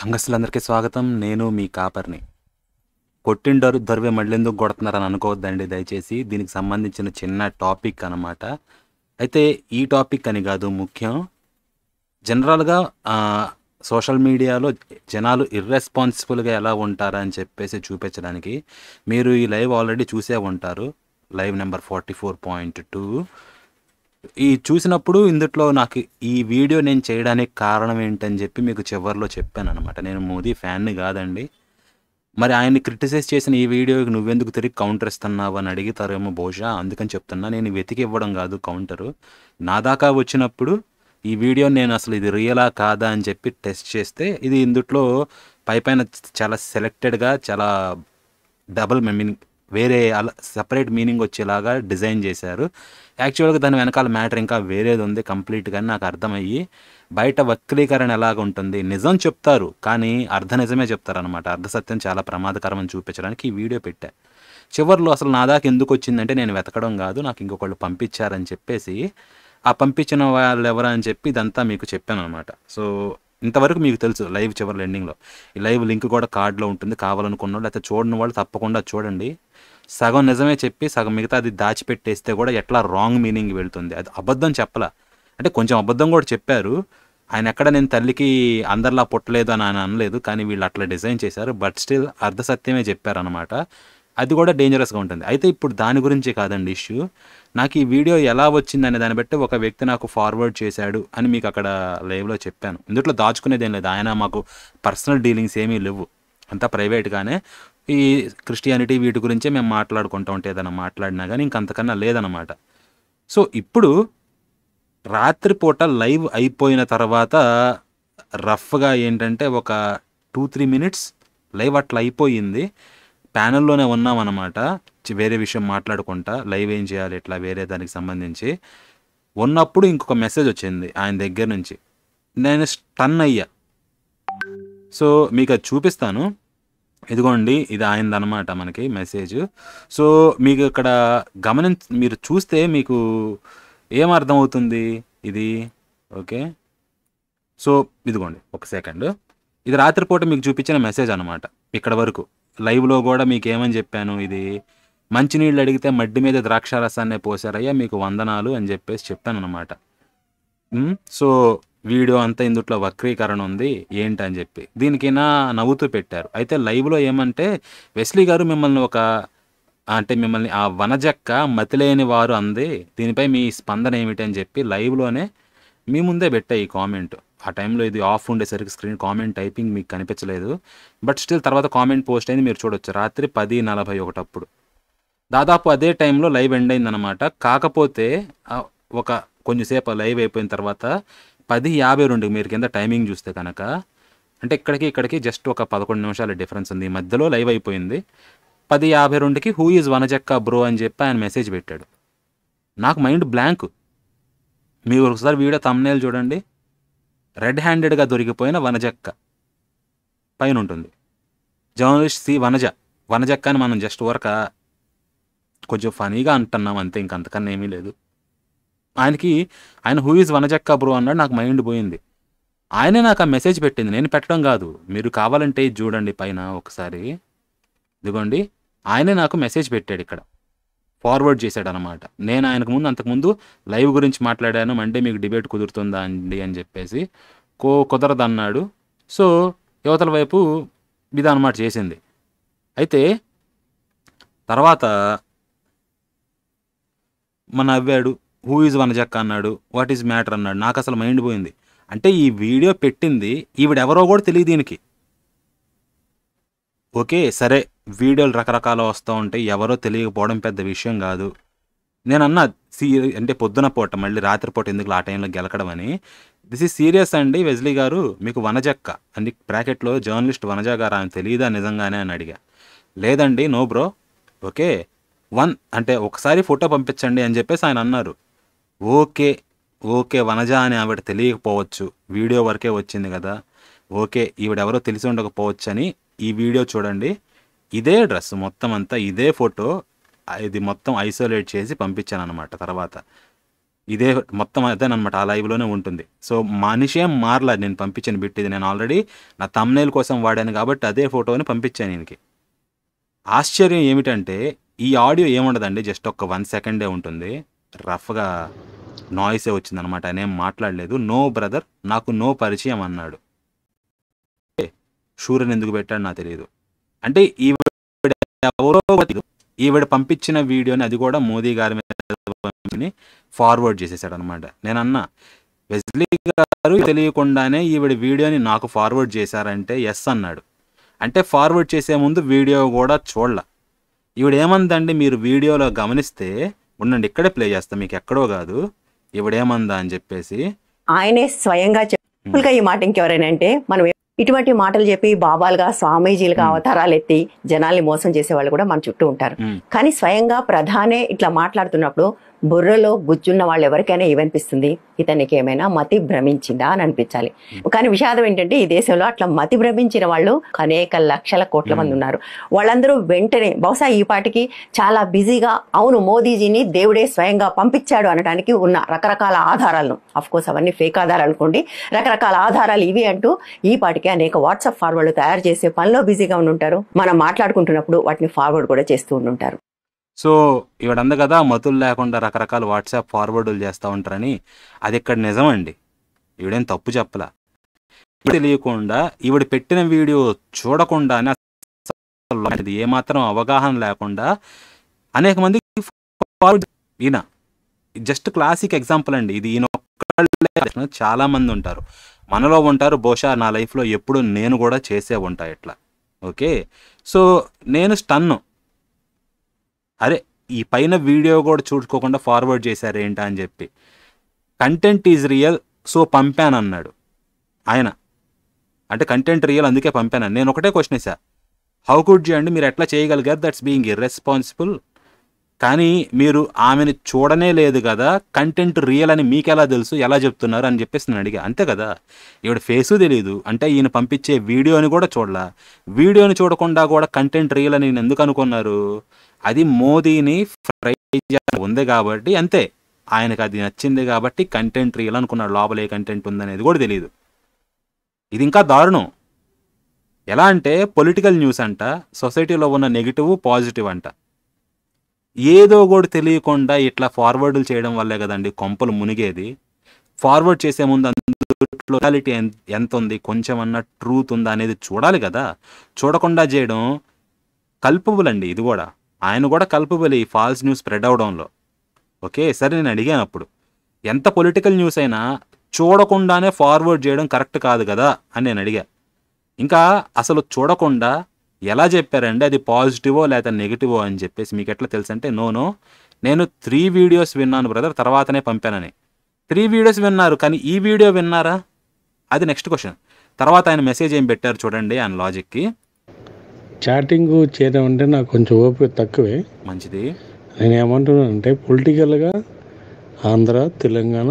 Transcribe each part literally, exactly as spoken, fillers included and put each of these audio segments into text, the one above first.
సంఘస్థులందరికీ స్వాగతం. నేను మీ కాపర్ని. కొట్టిండరు దొరివే మళ్ళెందుకు కొడుతున్నారని అనుకోవద్దండి దయచేసి. దీనికి సంబంధించిన చిన్న టాపిక్ అనమాట. అయితే ఈ టాపిక్ అని కాదు ముఖ్యం. జనరల్గా సోషల్ మీడియాలో జనాలు ఇర్రెస్పాన్సిబుల్గా ఎలా ఉంటారా అని చెప్పేసి చూపించడానికి మీరు ఈ లైవ్ ఆల్రెడీ చూసే ఉంటారు. Live number forty four point two ఈ చూసినప్పుడు ఇందులో నాకు ఈ వీడియో నేను చేయడానికి కారణం ఏంటని చెప్పి మీకు చివరిలో చెప్పాను అనమాట. నేను మోదీ ఫ్యాన్ని కాదండి. మరి ఆయన్ని క్రిటిసైజ్ చేసిన ఈ వీడియోకి నువ్వెందుకు తిరిగి కౌంటర్ ఇస్తున్నావు అని అడుగుతారేమో బహుశా, అందుకని చెప్తున్నా. నేను వెతికి ఇవ్వడం కాదు కౌంటరు. నా దాకా వచ్చినప్పుడు ఈ వీడియో నేను అసలు ఇది రియలా కాదా అని చెప్పి టెస్ట్ చేస్తే ఇది ఇందులో పై పైన చాలా సెలెక్టెడ్గా చాలా డబుల్ మీనింగ్ వేరే అలా సపరేట్ మీనింగ్ వచ్చేలాగా డిజైన్ చేశారు. యాక్చువల్గా దాని వెనకాల మ్యాటర్ ఇంకా వేరేది ఉంది కంప్లీట్గా నాకు అర్థమయ్యి. బయట వక్రీకరణ ఎలాగ ఉంటుంది, నిజం చెప్తారు కానీ అర్ధ నిజమే చెప్తారనమాట. అర్ధ సత్యం చాలా ప్రమాదకరం అని చూపించడానికి ఈ వీడియో పెట్టా. చివరిలో అసలు నా దాకా ఎందుకు వచ్చిందంటే నేను వెతకడం కాదు, నాకు ఇంకొకళ్ళు పంపించారని చెప్పేసి ఆ పంపించిన వాళ్ళు ఎవరు అని చెప్పి ఇదంతా మీకు చెప్పాను అనమాట. సో ఇంతవరకు మీకు తెలుసు లైవ్ చివరి ఎండింగ్లో. ఈ లైవ్ లింక్ కూడా కార్డులో ఉంటుంది, కావాలనుకున్న వాళ్ళు లేకపోతే చూడని వాళ్ళు తప్పకుండా చూడండి. సగం నిజమే చెప్పి సగం మిగతా అది దాచిపెట్టేస్తే కూడా ఎట్లా రాంగ్ మీనింగ్ వెళ్తుంది. అది అబద్ధం చెప్పలా, అంటే కొంచెం అబద్ధం కూడా చెప్పారు. ఆయన ఎక్కడ నేను తల్లికి అందరిలా పుట్టలేదు అని ఆయన అనలేదు, కానీ వీళ్ళు అట్లా డిజైన్ చేశారు. బట్ స్టిల్ అర్ధ సత్యమే చెప్పారనమాట. అది కూడా డేంజరస్గా ఉంటుంది. అయితే ఇప్పుడు దాని గురించి కాదండి ఇష్యూ. నాకు ఈ వీడియో ఎలా వచ్చిందనే దాన్ని బట్టి ఒక వ్యక్తి నాకు ఫార్వర్డ్ చేశాడు అని మీకు అక్కడ లైవ్లో చెప్పాను. ఇందులో దాచుకునేది ఏం లేదు, ఆయన మాకు పర్సనల్ డీలింగ్స్ ఏమీ లేవు, అంతా ప్రైవేట్గానే. ఈ క్రిస్టియానిటీ వీటి గురించే మేము మాట్లాడుకుంటూ ఉంటే ఏదైనా మాట్లాడినా కానీ ఇంకంతకన్నా లేదనమాట. సో ఇప్పుడు రాత్రిపూట లైవ్ అయిపోయిన తర్వాత రఫ్గా ఏంటంటే ఒక టూ త్రీ మినిట్స్ లైవ్ అట్లా అయిపోయింది. ప్యానెల్లోనే ఉన్నామన్నమాట, వేరే విషయం మాట్లాడుకుంటా లైవ్ ఏం చేయాలి ఇట్లా వేరే దానికి సంబంధించి ఉన్నప్పుడు ఇంకొక మెసేజ్ వచ్చింది ఆయన దగ్గర నుంచి. నేను స్టన్ అయ్యా. సో మీకు అది చూపిస్తాను. ఇదిగోండి, ఇది ఆయనదనమాట మనకి మెసేజ్. సో మీకు ఇక్కడ గమనించ మీరు చూస్తే మీకు ఏమర్థమవుతుంది ఇది. ఓకే, సో ఇదిగోండి ఒక సెకండ్. ఇది రాత్రిపూట మీకు చూపించిన మెసేజ్ అనమాట. ఇక్కడ వరకు లైవ్లో కూడా మీకు ఏమని చెప్పాను, ఇది మంచినీళ్ళు అడిగితే మడ్డి మీద ద్రాక్షారసాన్నే పోసారయ్యా మీకు వందనాలు అని చెప్పేసి చెప్పాను అనమాట. సో వీడియో అంతా ఇందుట్లో వక్రీకరణ ఉంది ఏంటని చెప్పి దీనికైనా నవ్వుతూ పెట్టారు. అయితే లైవ్లో ఏమంటే వెస్లీ గారు మిమ్మల్ని ఒక అంటే మిమ్మల్ని ఆ వనజక్క మతిలేని వారు అంది, దీనిపై మీ స్పందన ఏమిటి అని చెప్పి లైవ్లోనే మీ ముందే పెట్టా ఈ కామెంట్. ఆ టైంలో ఇది ఆఫ్ ఉండేసరికి స్క్రీన్ కామెంట్ టైపింగ్ మీకు కనిపించలేదు. బట్ స్టిల్ తర్వాత కామెంట్ పోస్ట్ అయింది, మీరు చూడొచ్చు. రాత్రి పది నలభై ఒకటప్పుడు దాదాపు అదే టైంలో లైవ్ ఎండ్ అయిందనమాట. కాకపోతే ఒక కొంచెంసేపు లైవ్ అయిపోయిన తర్వాత పది యాభై రెండు మీరు కింద టైమింగ్ చూస్తే కనుక, అంటే ఇక్కడికి ఇక్కడికి జస్ట్ ఒక పదకొండు నిమిషాల డిఫరెన్స్ ఉంది. ఈ మధ్యలో లైవ్ అయిపోయింది. పది యాభై రెండుకి హూ ఈజ్ వనజక్క బ్రో అని చెప్పి ఆయన మెసేజ్ పెట్టాడు. నాకు మైండ్ బ్లాంక్. మీరు ఒకసారి వీడియో థంబ్నెయిల్ చూడండి, రెడ్ హ్యాండెడ్గా దొరికిపోయిన వనజక్క పైన ఉంటుంది. జర్నలిస్ట్ సి వనజ వనజక్క అని మనం జస్ట్ వరక కొంచెం ఫనీగా అంటున్నాం అంతే, ఇంకంతకన్నా ఏమీ లేదు. ఆయనకి ఆయన హూ ఈజ్ వనజక్క బ్రో అన్నాడు, నాకు మైండ్ పోయింది. ఆయనే నాకు ఆ మెసేజ్ పెట్టింది, నేను పెట్టడం కాదు. మీరు కావాలంటే చూడండి పైన ఒకసారి, ఇదిగోండి ఆయనే నాకు మెసేజ్ పెట్టాడు, ఇక్కడ ఫార్వర్డ్ చేశాడు అనమాట. నేను ఆయనకు ముందు అంతకుముందు లైవ్ గురించి మాట్లాడాను, అంటే మీకు డిబేట్ కుదురుతుందా అండి అని చెప్పేసి, కో కుదరదు అన్నాడు. సో యువతల వైపు ఇది అనమాట చేసింది. అయితే తర్వాత మన నవ్వాడు, హూ ఈజ్ వనజక్క అన్నాడు, వాట్ ఈజ్ మ్యాటర్ అన్నాడు. నాకు అసలు మైండ్ పోయింది. అంటే ఈ వీడియో పెట్టింది ఈవిడెవరో కూడా తెలియదు దీనికి. ఓకే సరే, వీడియోలు రకరకాలు వస్తూ ఉంటాయి, ఎవరో తెలియకపోవడం పెద్ద విషయం కాదు. నేను అన్నా సీ అంటే పొద్దున పూట మళ్ళీ రాత్రిపూట ఎందుకు ఆ టైంలో గెలకడం అని. దిస్ ఈజ్ సీరియస్ అండి వెస్లీ గారు, మీకు వనజక్క అని బ్రాకెట్లో జర్నలిస్ట్ వనజ గారు ఆయన తెలియదా నిజంగానే అని అడిగా. లేదండి నో బ్రో, ఓకే వన్ అంటే ఒకసారి ఫోటో పంపించండి అని చెప్పేసి ఆయన అన్నారు. ఓకే ఓకే వనజ అని ఆవిడ తెలియకపోవచ్చు, వీడియో వరకే వచ్చింది కదా, ఓకే ఈవిడెవరో తెలిసి ఉండకపోవచ్చు అని ఈ వీడియో చూడండి. ఇదే డ్రెస్ మొత్తం అంతా ఇదే ఫోటో, ఇది మొత్తం ఐసోలేట్ చేసి పంపించాను అనమాట. తర్వాత ఇదే మొత్తం అదేనమాట, ఆ లైవ్లోనే ఉంటుంది. సో మనిషి ఏం మారలా. నేను పంపించిన బిట్ ఇది, నేను ఆల్రెడీ నా థంబ్నెయిల్ కోసం వాడాను కాబట్టి అదే ఫోటోని పంపించాను ఈయనకి. ఆశ్చర్యం ఏమిటంటే ఈ ఆడియో ఏముండదండి, జస్ట్ ఒక వన్ సెకండే ఉంటుంది. రఫ్గా నాయిసే వచ్చిందనమాట. ఆయన ఏం మాట్లాడలేదు. నో బ్రదర్, నాకు నో పరిచయం అన్నాడు. షూరన్ ఎందుకు పెట్టాడు నాకు తెలియదు. అంటే ఈవిడ ఎవరో ఈవిడ పంపించిన వీడియోని, అది కూడా మోదీ గారి మీద ఫార్వర్డ్ చేసేసాడు అనమాట. నేను అన్నా, వెస్లీ గారు తెలియకుండానే ఈవిడ వీడియోని నాకు ఫార్వర్డ్ చేశారంటే ఎస్ అన్నాడు. అంటే ఫార్వర్డ్ చేసే ముందు వీడియో కూడా చూడలా. ఈవిడ ఏమందండి, మీరు వీడియోలో గమనిస్తే ఉండండి, ఇక్కడే ప్లే చేస్తా, మీకు ఎక్కడో కాదు. ఈవిడ ఏమందా అని చెప్పేసి ఆయనే స్వయంగా చెప్పులుగా ఈ మాట ఇంకెవరైనా అంటే, మనం ఇటువంటి మాటలు చెప్పి బాబాలుగా స్వామీజీలుగా అవతారాలు ఎత్తి జనాల్ని మోసం చేసే వాళ్ళు కూడా మన చుట్టూ ఉంటారు. కానీ స్వయంగా ప్రధానే ఇట్లా మాట్లాడుతున్నప్పుడు బుర్రలో గుజ్జున్న వాళ్ళు ఎవరికైనా ఏమనిపిస్తుంది, ఇతనికి ఏమైనా మతి భ్రమించిందా అని అనిపించాలి. కానీ విషాదం ఏంటంటే ఈ దేశంలో అట్లా మతి భ్రమించిన వాళ్ళు అనేక లక్షల కోట్ల మంది ఉన్నారు. వాళ్ళందరూ వెంటనే బహుశా ఈ పాటికి చాలా బిజీగా అవును మోదీజీని దేవుడే స్వయంగా పంపించాడు అనడానికి ఉన్న రకరకాల ఆధారాలను, అఫ్ కోర్స్ అవన్నీ ఫేక్ ఆధారాలు అనుకోండి, రకరకాల ఆధారాలు ఇవి అంటూ ఈ పాటికి అనేక వాట్సాప్ ఫార్వర్డ్ తయారు చేసే పనిలో బిజీగా ఉండుంటారు. మనం మాట్లాడుకుంటున్నప్పుడు వాటిని ఫార్వర్డ్ కూడా చేస్తూ ఉండుంటారు. సో ఈవిడంద కదా మతులు లేకుండా రకరకాల వాట్సాప్ ఫార్వర్డులు చేస్తూ ఉంటారని. అది ఇక్కడ నిజమండి, ఈవిడేం తప్పు చెప్పలా. తెలియకుండా ఈవిడ పెట్టిన వీడియో చూడకుండానే అసలు ఏమాత్రం అవగాహన లేకుండా అనేక మంది ఫార్వర్డ్. ఈయన జస్ట్ క్లాసిక్ ఎగ్జాంపుల్ అండి ఇది. ఈయన చాలా మంది ఉంటారు, మనలో ఉంటారు, బహుశా నా లైఫ్లో ఎప్పుడు నేను కూడా చేసే ఉంటా ఇట్లా. ఓకే, సో నేను స్టన్ను, అరే ఈ పైన వీడియో కూడా చూసుకోకుండా ఫార్వర్డ్ చేశారు ఏంటా అని చెప్పి. కంటెంట్ ఈజ్ రియల్, సో పంపాను అన్నాడు ఆయన. అంటే కంటెంట్ రియల్ అందుకే పంపాను. నేను ఒకటే క్వశ్చన్ వేసా, హౌ కుడ్ యూ అండి, మీరు ఎట్లా చేయగలిగారు, దట్స్ బీయింగ్ ఇర్రెస్పాన్సిబుల్. కానీ మీరు ఆమెను చూడనే లేదు కదా, కంటెంట్ రియల్ అని మీకు ఎలా తెలుసు, ఎలా చెప్తున్నారు అని చెప్పేసి నేను అడిగా. అంతే కదా, ఈవిడ ఫేసు తెలియదు అంటే ఈయన పంపించే వీడియోని కూడా చూడలా. వీడియోని చూడకుండా కూడా కంటెంట్ రియల్ అని నేను ఎందుకు అనుకున్నారు, అది మోదీని ఫ్రై ఉంది కాబట్టి, అంతే ఆయనకు అది నచ్చింది కాబట్టి కంటెంట్ రియల్ అనుకున్నాడు. లోపల ఏ కంటెంట్ ఉందనేది కూడా తెలియదు. ఇది ఇంకా దారుణం. ఎలా అంటే పొలిటికల్ న్యూస్ అంట, సొసైటీలో ఉన్న నెగిటివ్ పాజిటివ్ అంట, ఏదో కూడా తెలియకుండా ఇట్లా ఫార్వర్డ్లు చేయడం వల్లే కదండి కొంపలు మునిగేది. ఫార్వర్డ్ చేసే ముందు అందులో రియాలిటీ ఎంత ఉంది, కొంచెం అన్న ట్రూత్ ఉందా అనేది చూడాలి కదా. చూడకుండా చేయడం కల్పబుల్ అండి. ఇది కూడా ఆయన కూడా కల్పబుల్ ఈ ఫాల్స్ న్యూస్ స్ప్రెడ్ అవడంలో. ఓకే, సరే నేను అడిగాను అప్పుడు, ఎంత పొలిటికల్ న్యూస్ అయినా చూడకుండానే ఫార్వర్డ్ చేయడం కరెక్ట్ కాదు కదా అని నేను అడిగా. ఇంకా అసలు చూడకుండా ఎలా చెప్పారండి అది పాజిటివో లేదా నెగిటివో అని చెప్పేసి. మీకు ఎట్లా తెలుసు అంటే, నో నో నేను త్రీ వీడియోస్ విన్నాను బ్రదర్, తర్వాతనే పంపానని. త్రీ వీడియోస్ విన్నారు కానీ ఈ వీడియో విన్నారా, అది నెక్స్ట్ క్వశ్చన్. తర్వాత ఆయన మెసేజ్ ఏం పెట్టారు చూడండి ఆయన లాజిక్కి. చాటింగ్ చేయడం అంటే నాకు కొంచెం ఓపిక తక్కువే. మంచిది. నేను ఏమంటున్నానంటే పొలిటికల్గా ఆంధ్ర తెలంగాణ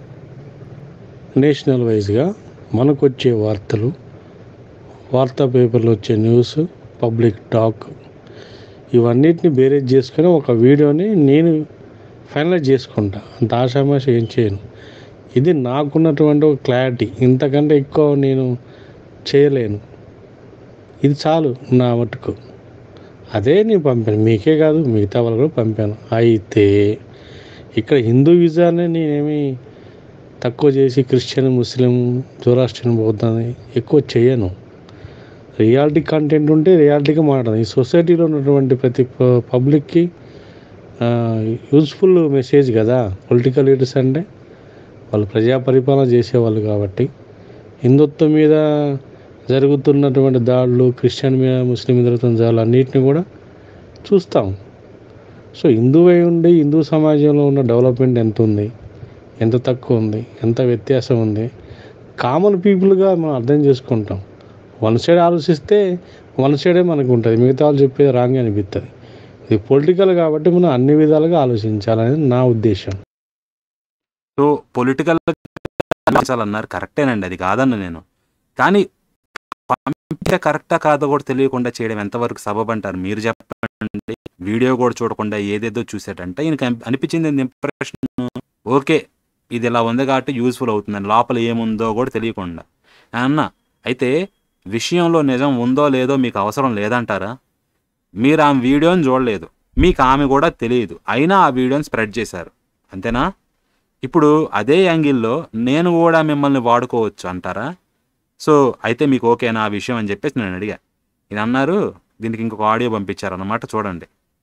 నేషనల్ వైజ్గా మనకు వచ్చే వార్తలు, వార్తా పేపర్లో వచ్చే న్యూస్, పబ్లిక్ టాక్, ఇవన్నిటిని బేరేజ్ చేసుకొని ఒక వీడియోని నేను ఫైనలైజ్ చేసుకుంటా. అంత ఆషామాష ఏం చేయను. ఇది నాకున్నటువంటి ఒక క్లారిటీ, ఇంతకంటే ఎక్కువ నేను చేయలేను. ఇది చాలు నా మటుకు. అదే నేను పంపాను, మీకే కాదు మిగతా వాళ్ళు కూడా పంపాను. అయితే ఇక్కడ హిందూయిజాన్ని నేనేమి తక్కువ చేసి క్రిస్టియన్, ముస్లిం, జోరాస్ట్రియన్, బౌద్ధాన్ని ఎక్కువ చేయను. రియాలిటీ కంటెంట్ ఉంటే రియాలిటీగా మాట్లాడను. ఈ సొసైటీలో ఉన్నటువంటి ప్రతి పబ్లిక్కి యూజ్ఫుల్ మెసేజ్ కదా పొలిటికల్ లీడర్స్ అంటే. వాళ్ళు ప్రజా పరిపాలన చేసేవాళ్ళు కాబట్టి హిందుత్వం మీద జరుగుతున్నటువంటి దాడులు, క్రిస్టియన్ మీద ముస్లిం మీద జరుగుతున్న దాడులు అన్నిటిని కూడా చూస్తాం. సో హిందువై ఉండి హిందూ సమాజంలో ఉన్న డెవలప్మెంట్ ఎంత ఉంది, ఎంత తక్కువ ఉంది, ఎంత వ్యత్యాసం ఉంది, కామన్ పీపుల్గా మనం అర్థం చేసుకుంటాం. వన్ సైడ్ ఆలోచిస్తే వన్ సైడే మనకు ఉంటుంది, మిగతా వాళ్ళు చెప్పేది రాంగ్ అనిపిస్తుంది. ఇది పొలిటికల్ కాబట్టి మనం అన్ని విధాలుగా ఆలోచించాలనేది నా ఉద్దేశం. సో పొలిటికల్ అన్నారు కరెక్టేనండి, అది కాదన్న నేను. కానీ పంపితే కరెక్టా కాదో కూడా తెలియకుండా చేయడం ఎంతవరకు సబబ్ అంటారు మీరు చెప్పండి. వీడియో కూడా చూడకుండా ఏదేదో చూసేటంటే ఈయనకి అనిపించింది ఇంప్రెషన్, ఓకే ఇది ఇలా ఉంది కాబట్టి యూస్ఫుల్ అవుతుందని, లోపల ఏముందో కూడా తెలియకుండా అన్న. అయితే విషయంలో నిజం ఉందో లేదో మీకు అవసరం లేదంటారా? మీరు ఆమె వీడియోని చూడలేదు, మీకు ఆమె కూడా తెలియదు, అయినా ఆ వీడియోని స్ప్రెడ్ చేశారు, అంతేనా? ఇప్పుడు అదే యాంగిల్లో నేను కూడా మిమ్మల్ని వాడుకోవచ్చు అంటారా? సో అయితే మీకు ఓకేనా ఆ విషయం అని చెప్పేసి నేను అడిగా. ఈయన అన్నారు, దీనికి ఇంకొక ఆడియో పంపించారన్నమాట, చూడండి.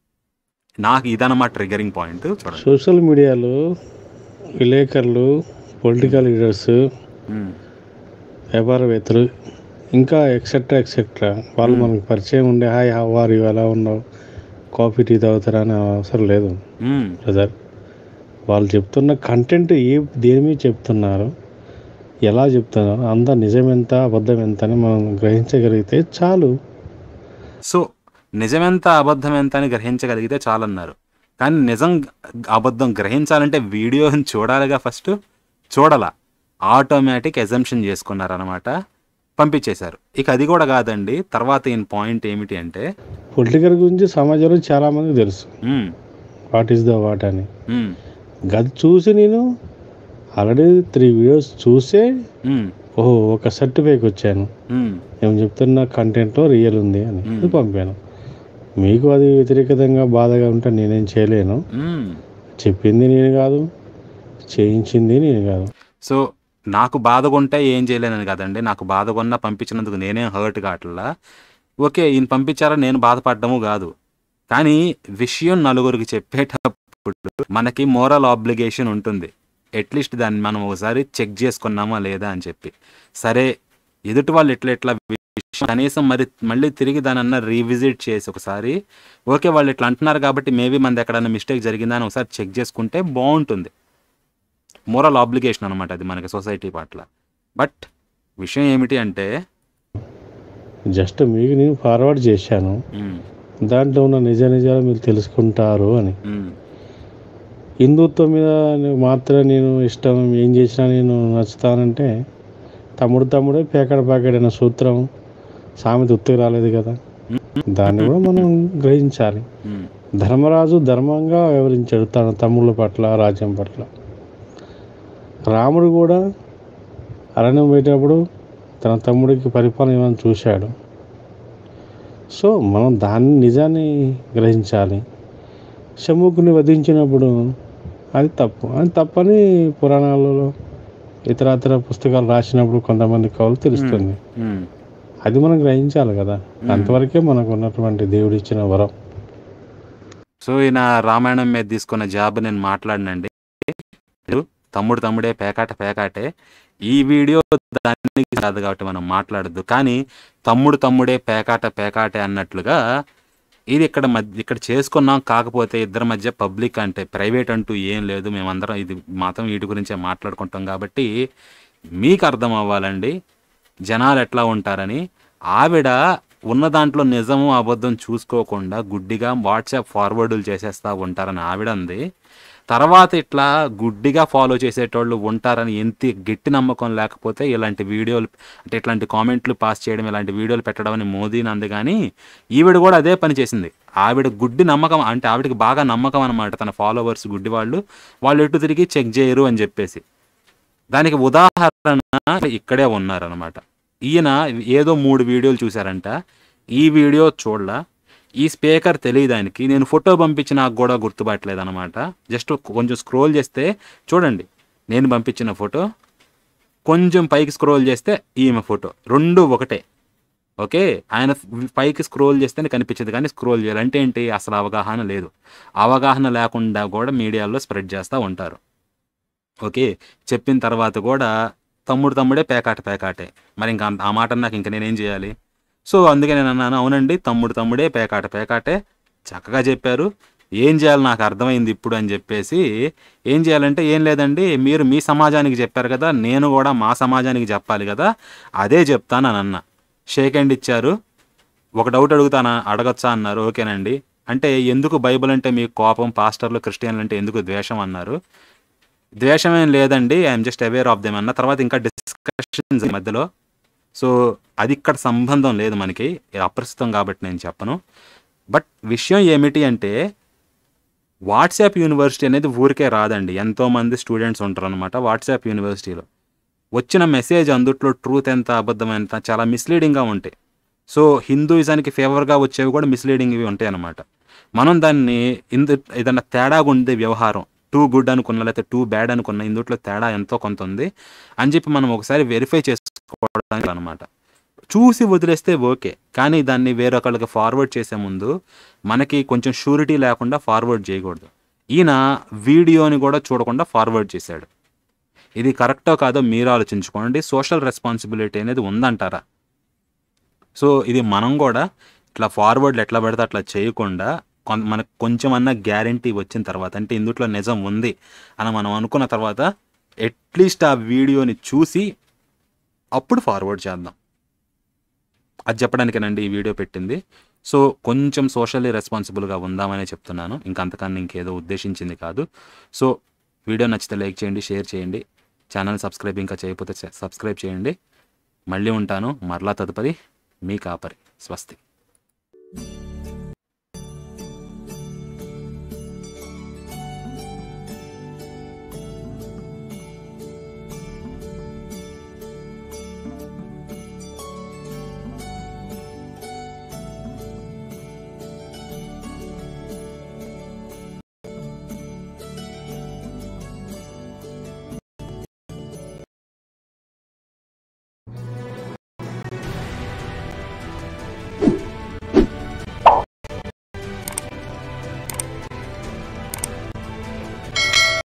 నాకు ఇదన్నమాట ట్రిగరింగ్ పాయింట్. చూడండి. సోషల్ మీడియాలో విలేకరులు, పొలిటికల్ లీడర్స్, ఉమ్, వ్యాపారవేత్తలు, ఇంకా ఎక్సెట్రా ఎక్సెట్రా వాళ్ళు మ్మ్. మనకు పరిచయం ఉండే హాయ్ హౌ ఆర్ యు, ఎలా ఉన్నావు, కాఫీ టీ తాగుతారా అనే అవసరం లేదు ఉమ్, బ్రదర్. వాళ్ళు చెప్తున్న కంటెంట్ ఏ దేని మీద చెప్తున్నారు, ఎలా చెప్తున్నారు, అంత నిజం ఎంత అబద్ధం ఎంత అని మనం గ్రహించగలిగితే చాలు. సో నిజమెంత అబద్ధం ఎంత అని గ్రహించగలిగితే చాలన్నారు. కానీ నిజం అబద్ధం గ్రహించాలంటే వీడియోని చూడాలిగా, ఫస్ట్ చూడాల, ఆటోమేటిక్ ఎజంప్షన్ చేసుకున్నారనమాట, పంపించేశారు. ఇక అది కూడా కాదండి, తర్వాత ఈయన పాయింట్ ఏమిటి అంటే, పొలిటికల్ గురించి సమాజంలో చాలామందికి తెలుసు, um, what is the what అని. ఉమ్, గది చూసి నేను ఆల్రెడీ త్రీ వీడియోస్ చూసే ఉమ్, ఓహో ఒక సర్టిఫైకి వచ్చాను, ఉమ్, మేము చెప్తున్న కంటెంట్లో రియల్ ఉంది అని మ్మ్. అది పంపాను. మీకు అది వ్యతిరేకంగా బాధగా ఉంటే నేనేం చేయలేను. ఉమ్. చెప్పింది నేను కాదు, చేయించింది నేను కాదు. సో నాకు బాధగుంటే ఏం చేయలేనని కదండి, నాకు బాధగున్నా పంపించినందుకు నేనేం హర్ట్ కావట్లా. ఓకే ఈయన పంపించారా నేను బాధపడ్డము కాదు, కానీ విషయం నలుగురికి చెప్పేటప్పుడు మనకి మోరల్ ఆబ్లిగేషన్ ఉంటుంది. అట్లీస్ట్ దాన్ని మనం ఒకసారి చెక్ చేసుకున్నామా లేదా అని చెప్పి. సరే ఎదుటి వాళ్ళు ఎట్లా ఎట్లా విషయం కనీసం మరి మళ్ళీ తిరిగి దాని అన్న రీవిజిట్ చేసి ఒకసారి, ఓకే వాళ్ళు ఇట్లా అంటున్నారు కాబట్టి మేబీ మనది ఎక్కడన్నా మిస్టేక్ జరిగిందా అని ఒకసారి చెక్ చేసుకుంటే బాగుంటుంది. మోరల్ ఆబ్లిగేషన్ అనమాట అది మనకి సొసైటీ పట్ల. బట్ విషయం ఏమిటి అంటే, జస్ట్ మీకు నేను ఫార్వర్డ్ చేశాను, ఉమ్, దాంట్లో ఉన్న నిజ నిజాలు మీరు తెలుసుకుంటారు అని. ఉమ్, హిందుత్వం మీద మాత్రం నేను ఇష్టం, ఏం చేసినా నేను నచ్చుతానంటే తమ్ముడు తమ్ముడే పేకడ పాకెడ్ అనే సూత్రం సామెత ఉత్తికి రాలేదు కదా, దాన్ని కూడా మనం గ్రహించాలి. ఉమ్, ధర్మరాజు ధర్మంగా వివరించాడు తన తమ్ముళ్ళ పట్ల, రాజ్యం పట్ల. రాముడు కూడా అరణ్యం పోయేటప్పుడు తన తమ్ముడికి పరిపాలన ఇవ్వని చూశాడు. సో మనం దాన్ని నిజాన్ని గ్రహించాలి. శముకుని వధించినప్పుడు అది తప్పు, అది తప్పని పురాణాలలో ఇతర పుస్తకాలు రాసినప్పుడు కొంతమంది కవులు తెలుస్తుంది. ఉమ్. అది మనం గ్రహించాలి కదా, అంతవరకే మనకు ఉన్నటువంటి దేవుడు ఇచ్చిన వరం. సో ఈయన రామాయణం మీద తీసుకున్న జాబ్ నేను మాట్లాడినండి, తమ్ముడు తమ్ముడే పేకాట పేకాటే. ఈ వీడియో దానికి కాదు కాబట్టి మనం మాట్లాడద్దు, కానీ తమ్ముడు తమ్ముడే పేకాట పేకాటే అన్నట్లుగా ఇది ఇక్కడ మధ్య ఇక్కడ చేసుకున్నాం. కాకపోతే ఇద్దరి మధ్య పబ్లిక్ అంటే ప్రైవేట్ అంటూ ఏం లేదు, మేమందరం ఇది మాత్రం వీటి గురించే మాట్లాడుకుంటాం కాబట్టి మీకు అర్థం అవ్వాలండి జనాలు ఎట్లా ఉంటారని. ఆవిడ ఉన్న దాంట్లో నిజము అబద్ధం చూసుకోకుండా గుడ్డిగా వాట్సాప్ ఫార్వర్డులు చేసేస్తూ ఉంటారని ఆవిడ అంది. తర్వాత ఇట్లా గుడ్డిగా ఫాలో చేసేటోళ్ళు ఉంటారని ఎంత గట్టి నమ్మకం లేకపోతే ఇలాంటి వీడియోలు అంటే ఇట్లాంటి కామెంట్లు పాస్ చేయడం, ఇలాంటి వీడియోలు పెట్టడం అని మోదీని అంది. కానీ ఈవిడ కూడా అదే పని చేసింది. ఆవిడ గుడ్డి నమ్మకం అంటే ఆవిడకి బాగా నమ్మకం అనమాట, తన ఫాలోవర్స్ గుడ్డి వాళ్ళు వాళ్ళు ఎటు తిరిగి చెక్ చేయరు అని చెప్పేసి. దానికి ఉదాహరణ ఇక్కడే ఉన్నారనమాట. ఈయన ఏదో మూడు వీడియోలు చూశారంట, ఈ వీడియో చూడలా, ఈ స్పీకర్ తెలియదానికి నేను ఫోటో పంపించి నాకు కూడా గుర్తుపట్టలేదు అనమాట. జస్ట్ కొంచెం స్క్రోల్ చేస్తే చూడండి, నేను పంపించిన ఫోటో, కొంచెం పైకి స్క్రోల్ చేస్తే ఈమె ఫోటో, రెండు ఒకటే. ఓకే ఆయన పైకి స్క్రోల్ చేస్తేనే కనిపించదు, కానీ స్క్రోల్ చేయాలంటే ఏంటి, అసలు అవగాహన లేదు. అవగాహన లేకుండా కూడా మీడియాలో స్ప్రెడ్ చేస్తూ ఉంటారు. ఓకే చెప్పిన తర్వాత కూడా తమ్ముడు తమ్ముడే పేకాట పేకాటే, మరి ఇంకా ఆ మాట నాకు ఇంకా నేనేం చేయాలి? సో అందుకే నేను అన్నాను, అవునండి తమ్ముడు తమ్ముడే పేకాట పేకాటే, చక్కగా చెప్పారు, ఏం చేయాలి నాకు అర్థమైంది ఇప్పుడు అని చెప్పేసి. ఏం చేయాలంటే ఏం లేదండి, మీరు మీ సమాజానికి చెప్పారు కదా, నేను కూడా మా సమాజానికి చెప్పాలి కదా, అదే చెప్తాను అని అన్న. షేక్ హ్యాండ్ ఇచ్చారు. ఒక డౌట్ అడుగుతానా, అడగచ్చా అన్నారు. ఓకేనండి. అంటే ఎందుకు బైబిల్ అంటే మీకు కోపం, పాస్టర్లు క్రిస్టియన్లు అంటే ఎందుకు ద్వేషం అన్నారు. ద్వేషం ఏం లేదండి, I'm just aware of them అన్న. తర్వాత ఇంకా డిస్కషన్స్ మధ్యలో. సో అది ఇక్కడ సంబంధం లేదు మనకి, అప్రస్తుతం కాబట్టి నేను చెప్పను. బట్ విషయం ఏమిటి అంటే వాట్సాప్ యూనివర్సిటీ అనేది ఊరికే రాదండి. ఎంతోమంది స్టూడెంట్స్ ఉంటారు అనమాట వాట్సాప్ యూనివర్సిటీలో. వచ్చిన మెసేజ్ అందుట్లో ట్రూత్ ఎంత అబద్ధం ఎంత చాలా మిస్లీడింగ్గా ఉంటాయి. సో హిందూయిజానికి ఫేవర్గా వచ్చేవి కూడా మిస్లీడింగ్వి ఉంటాయి అన్నమాట. మనం దాన్ని ఇందు ఏదన్నా తేడాగా ఉంది వ్యవహారం, టూ గుడ్ అనుకున్నా లేకపోతే టూ బ్యాడ్ అనుకున్నా ఇందుట్లో తేడా ఎంతో కొంత ఉంది అని చెప్పి మనం ఒకసారి వెరిఫై చేసుకోవడానికి అనమాట. చూసి వదిలేస్తే ఓకే, కానీ దాన్ని వేరొకళ్ళకి ఫార్వర్డ్ చేసే ముందు మనకి కొంచెం షూరిటీ లేకుండా ఫార్వర్డ్ చేయకూడదు. ఈయన వీడియోని కూడా చూడకుండా ఫార్వర్డ్ చేశాడు. ఇది కరెక్టో కాదో మీరు ఆలోచించుకోండి. సోషల్ రెస్పాన్సిబిలిటీ అనేది ఉందంటారా? సో ఇది మనం కూడా ఇట్లా ఫార్వర్డ్లు ఎట్లా పడితే అట్లా చేయకుండా కొం మనకు కొంచెం అన్న గ్యారంటీ వచ్చిన తర్వాత, అంటే ఇందుట్లో నిజం ఉంది అని మనం అనుకున్న తర్వాత అట్లీస్ట్ ఆ వీడియోని చూసి అప్పుడు ఫార్వర్డ్ చేద్దాం. అది చెప్పడానికేనండి ఈ వీడియో పెట్టింది. సో కొంచెం సోషల్లీ రెస్పాన్సిబుల్గా ఉందామనే చెప్తున్నాను, ఇంకా అంతకన్నా ఇంకేదో ఉద్దేశించింది కాదు. సో వీడియో నచ్చితే లైక్ చేయండి, షేర్ చేయండి, ఛానల్ సబ్స్క్రైబ్ ఇంకా చేయకపోతే సబ్స్క్రైబ్ చేయండి. మళ్ళీ ఉంటాను మరలా తదుపరి. మీ కాపరి. స్వస్తి.